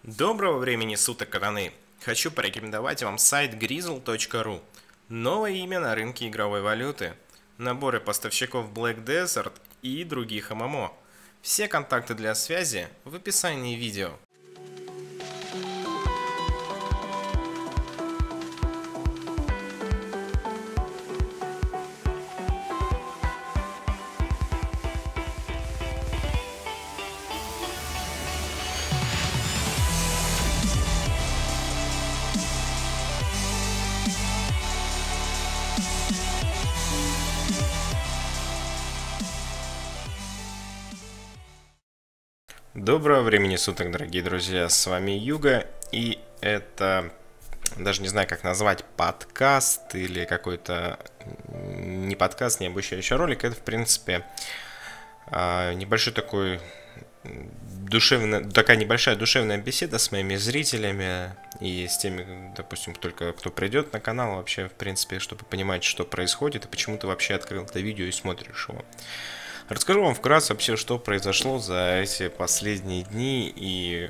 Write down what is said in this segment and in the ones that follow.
Доброго времени суток, катаны! Хочу порекомендовать вам сайт grizzle.ru. Новое имя на рынке игровой валюты. Наборы поставщиков Black Desert и других ММО. Все контакты для связи в описании видео. Доброго времени суток, дорогие друзья, с вами Юга, и это, даже не знаю, как назвать, подкаст или какой-то не подкаст, не обучающий ролик. Это, в принципе, небольшой такой такая небольшая душевная беседа с моими зрителями и с теми, допустим, только кто придет на канал вообще, в принципе, чтобы понимать, что происходит и почему ты вообще открыл это видео и смотришь его. Расскажу вам вкратце вообще, что произошло за эти последние дни и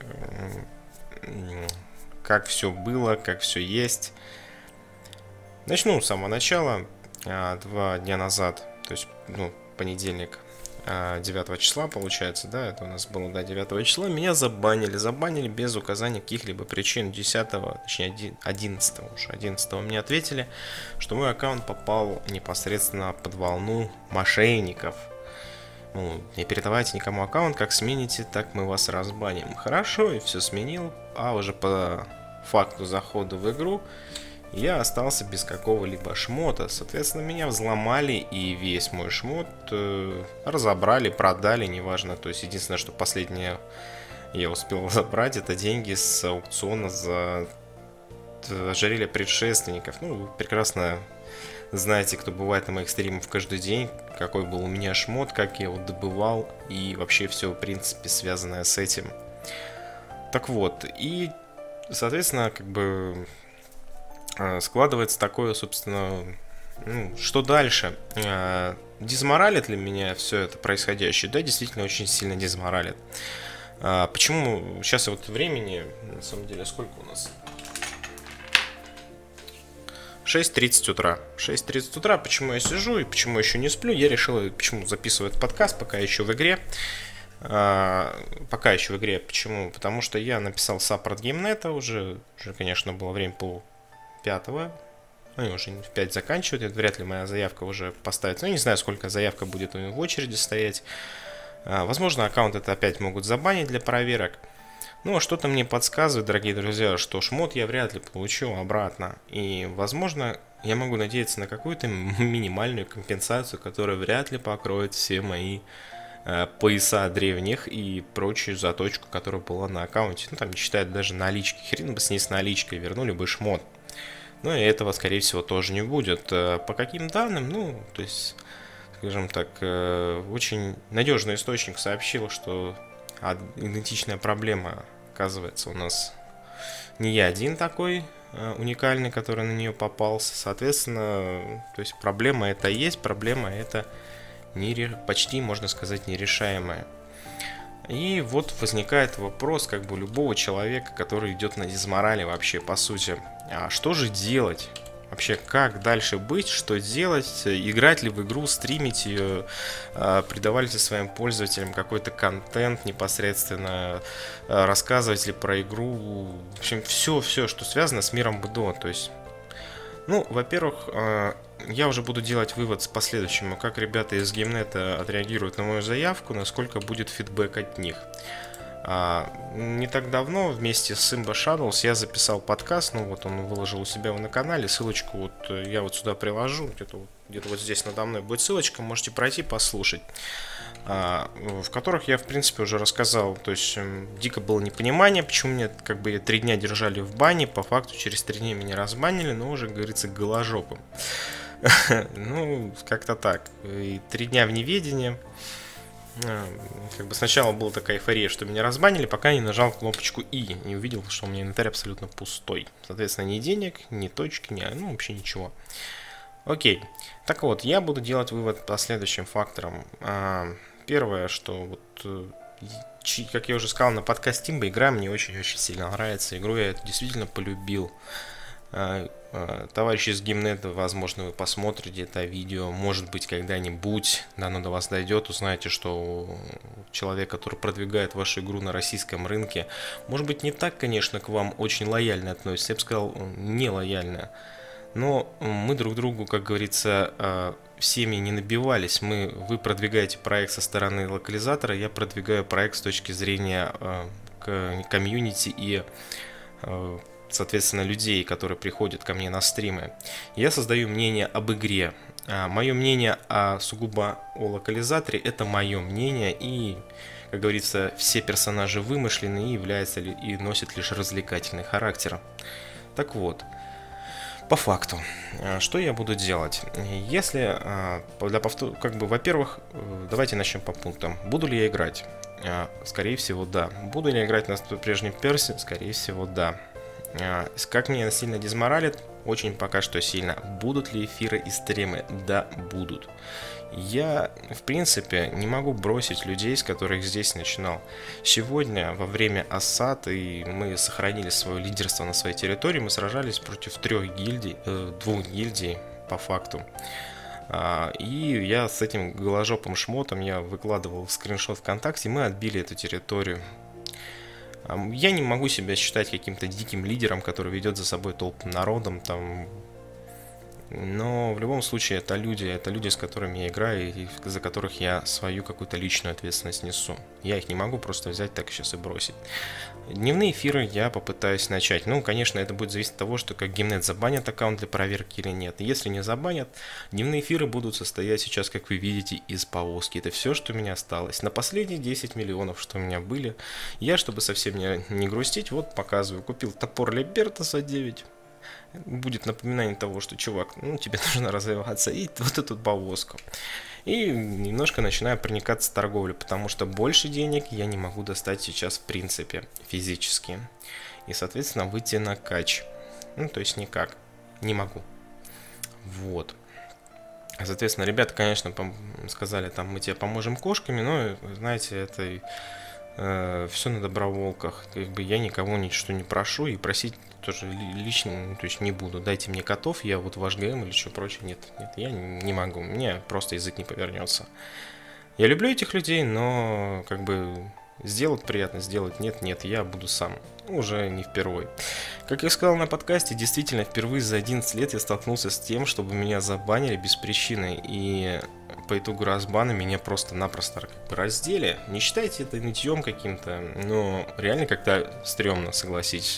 как все было, как все есть. Начну с самого начала. 2 дня назад, то есть, понедельник, 9 числа, получается, да, это у нас было, да, 9 числа, меня забанили без указания каких-либо причин. 10, точнее 11 уже, 11 мне ответили, что мой аккаунт попал непосредственно под волну мошенников. Не передавайте никому аккаунт, как смените, так мы вас разбаним. Хорошо, и все сменил, а уже по факту захода в игру я остался без какого-либо шмота. Соответственно, меня взломали и весь мой шмот разобрали, продали, неважно. То есть, единственное, что последнее я успел забрать, это деньги с аукциона за ожерелье предшественников. Вы прекрасно знаете, кто бывает на моих стримах каждый день, какой был у меня шмот, как я его добывал и вообще все, в принципе, связанное с этим. Так вот, и, соответственно, складывается такое, собственно, что дальше? Дезморалит ли меня все это происходящее? Да, действительно, очень сильно дезморалит. Почему? Сейчас вот времени, на самом деле, сколько у нас? 6:30 утра. 6:30 утра. Почему я сижу и почему еще не сплю? Я решил, почему записываю этот подкаст, пока еще в игре. Почему? Потому что я написал саппорт геймнета уже, конечно, было время пол-5. Они уже в 5 заканчивают. Вряд ли моя заявка уже поставится. Не знаю, сколько заявка будет в очереди стоять. Возможно, аккаунт это опять могут забанить для проверок. А что-то мне подсказывает, дорогие друзья, что шмот я вряд ли получу обратно. И, возможно, я могу надеяться на какую-то минимальную компенсацию, которая вряд ли покроет все мои пояса древних и прочую заточку, которая была на аккаунте. Там не считают даже налички. Хрен бы с ней с наличкой, вернули бы шмот. И этого, скорее всего, тоже не будет. По каким данным? То есть, скажем так, очень надежный источник сообщил, что идентичная проблема, оказывается, у нас не я один такой уникальный, который на нее попался. Соответственно, то есть проблема это есть, проблема это почти, можно сказать, нерешаемая. И вот возникает вопрос любого человека, который идет на дезморали вообще, по сути. А что же делать? Вообще, как дальше быть, что делать, играть ли в игру, стримить ее, придавать ли своим пользователям какой-то контент непосредственно, рассказывать ли про игру, в общем, все, что связано с миром БДО. То есть, во-первых, я уже буду делать вывод по последующему, как ребята из геймнета отреагируют на мою заявку, насколько будет фидбэк от них. Не так давно вместе с Imba Shadows я записал подкаст, он выложил у себя на канале, ссылочку я сюда приложу, где-то вот здесь надо мной будет ссылочка, можете пройти послушать, в которых я, в принципе, уже рассказал, то есть дико было непонимание, почему меня 3 дня держали в бане, по факту через 3 дня меня разбанили, но уже, как говорится, голожопым. Как-то так, и 3 дня в неведении. Сначала была такая эйфория, что меня разбанили, пока я не нажал кнопочку И, не увидел, что у меня инвентарь абсолютно пустой. Соответственно, ни денег, ни точки, вообще ничего. Окей. Так вот, я буду делать вывод по следующим факторам. Первое, что как я уже сказал на подкасте Тимба, игра мне очень-очень сильно нравится. Игру я действительно полюбил. Товарищи из Геймнета, возможно, вы посмотрите это видео, может быть, когда-нибудь оно до вас дойдет, узнаете, что человек, который продвигает вашу игру на российском рынке, может быть, не так, конечно, к вам очень лояльно относится, я бы сказал, не лояльно, но мы друг другу, как говорится, в семьи не набивались. Вы продвигаете проект со стороны локализатора, я продвигаю проект с точки зрения комьюнити и соответственно, людей, которые приходят ко мне на стримы. Я создаю мнение об игре. Мое мнение сугубо о локализаторе – это мое мнение, и, как говорится, все персонажи вымышлены и являются и носят лишь развлекательный характер. Так вот, по факту, что я буду делать? Если во-первых, давайте начнем по пунктам. Буду ли я играть? Скорее всего, да. Буду ли я играть на прежнем персе? Скорее всего, да. Как меня сильно дезморалит? Очень пока что сильно. Будут ли эфиры и стримы? Да, будут. Я, в принципе, не могу бросить людей, с которых здесь начинал. Сегодня, во время осад, и мы сохранили свое лидерство на своей территории, мы сражались против двух гильдий, по факту. И я с этим голожопым шмотом, я выкладывал скриншот ВКонтакте, мы отбили эту территорию. Я не могу себя считать каким-то диким лидером, который ведет за собой толпу народом, но в любом случае это люди, с которыми я играю и за которых я свою какую-то личную ответственность несу. Я их не могу просто взять так сейчас и бросить. Дневные эфиры я попытаюсь начать. Ну, конечно, это будет зависеть от того, что как Геймнет забанят аккаунт для проверки или нет. Если не забанят, дневные эфиры будут состоять сейчас, как вы видите, из повозки. Это все, что у меня осталось. На последние 10 миллионов, что у меня были, я, чтобы совсем не грустить, вот показываю. Купил топор Либертоса 9. Будет напоминание того, что, чувак, тебе нужно развиваться, и вот эту повозку. И немножко начинаю проникаться в торговлю, потому что больше денег я не могу достать сейчас в принципе, физически. И, соответственно, выйти на кач. То есть никак. Не могу. Вот. Соответственно, ребята, конечно, сказали, мы тебе поможем кошками, но, знаете, это все на доброволках. Как бы я никого ничего не прошу и просить тоже лично, то есть не буду. Дайте мне котов, я вот ваш ГМ или что прочее. Нет, я не могу. Мне просто язык не повернется. Я люблю этих людей, но как бы сделать приятно, сделать нет, я буду сам. Уже не впервые. Как я сказал на подкасте, действительно, впервые за 11 лет я столкнулся с тем, чтобы меня забанили без причины. И по итогу разбана меня просто-напросто раздели. Не считайте это нытьем каким-то, но реально как-то стрёмно, согласитесь.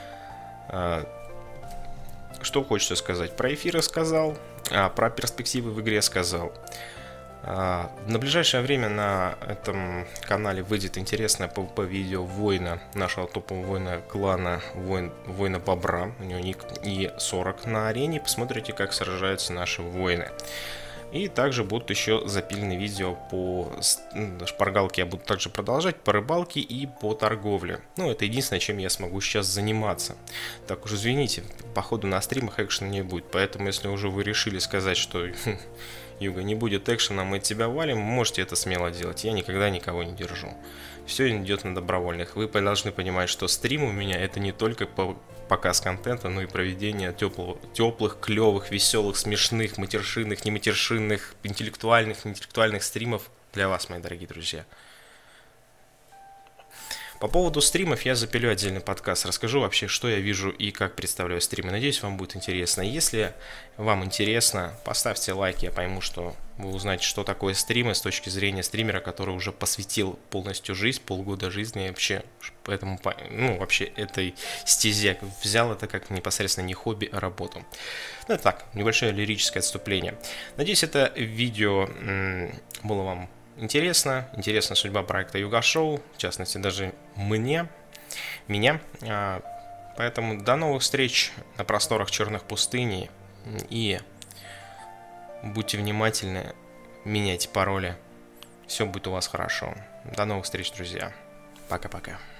Что хочется сказать? Про эфиры сказал, про перспективы в игре сказал. На ближайшее время на этом канале выйдет интересное PvP-видео воина, нашего топового воина клана, воина Бобра, у него ник И40 на арене, посмотрите, как сражаются наши воины. И также будут еще запилены видео по шпаргалке, я буду также продолжать, по рыбалке и по торговле. Это единственное, чем я смогу сейчас заниматься. Так уж извините, походу на стримах экшена не будет, поэтому если уже вы решили сказать, что Юга, не будет экшена, мы тебя валим, можете это смело делать, я никогда никого не держу. Все идет на добровольных. Вы должны понимать, что стрим у меня это не только показ контента, но и проведение теплых, клевых, веселых, смешных, матершинных, нематершинных, неинтеллектуальных стримов для вас, мои дорогие друзья. По поводу стримов я запилю отдельный подкаст, расскажу вообще, что я вижу и как представляю стримы. Надеюсь, вам будет интересно. Если вам интересно, поставьте лайк, я пойму, что вы узнаете, что такое стримы с точки зрения стримера, который уже посвятил полностью жизнь, полгода жизни вообще, поэтому, вообще этой стезе взял это как непосредственно не хобби, а работу. Так, небольшое лирическое отступление. Надеюсь, это видео было вам интересна судьба проекта Юга Шоу, в частности даже меня. Поэтому до новых встреч на просторах черных пустыней и будьте внимательны, меняйте пароли, все будет у вас хорошо. До новых встреч, друзья. Пока-пока.